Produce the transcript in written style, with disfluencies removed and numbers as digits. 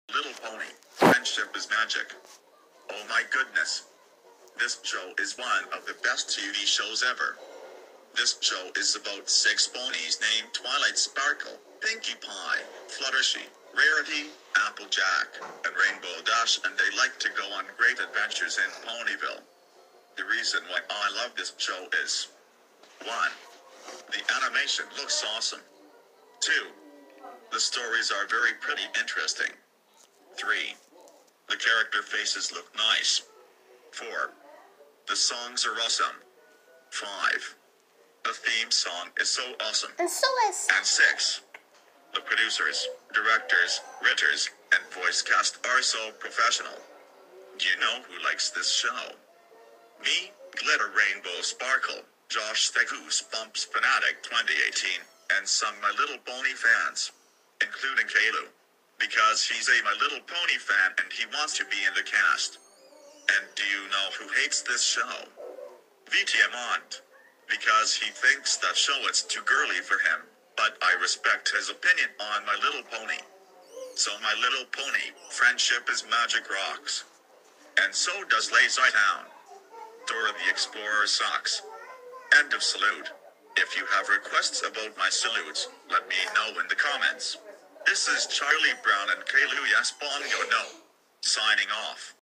Little Pony. Friendship is magic. Oh my goodness. This show is one of the best TV shows ever. This show is about 6 ponies named Twilight Sparkle, Pinkie Pie, Fluttershy, Rarity, Applejack, and Rainbow Dash, and they like to go on great adventures in Ponyville. The reason why I love this show is 1. The animation looks awesome. 2. The stories are very pretty interesting. 3. The character faces look nice. 4. The songs are awesome. 5. The theme song is so awesome. And so is. And 6. The producers, directors, writers, and voice cast are so professional. Do you know who likes this show? Me, Glitter Rainbow Sparkle, Josh the Goosebumps Fanatic 2018, and some My Little Pony fans, including Kalu, because he's a My Little Pony fan and he wants to be in the cast. And do you know who hates this show? VTMont, because he thinks that show is too girly for him, but I respect his opinion on My Little Pony. So My Little Pony, friendship is magic rocks. And so does Lazy Town. Dora the Explorer sucks. End of salute. If you have requests about my salutes, let me know in the comments. This is Charlie Brown and Kalu Yes Bongo No. Signing off.